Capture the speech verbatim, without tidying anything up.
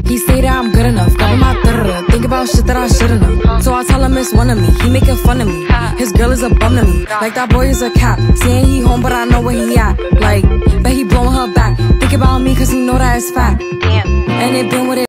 He say that I'm good enough, cover my da-da-da. Think about shit that I shouldn't have. So I tell him it's one of me, he making fun of me. His girl is a bum to me, like that boy is a cap. Saying he home but I know where he at. Like, bet he blowing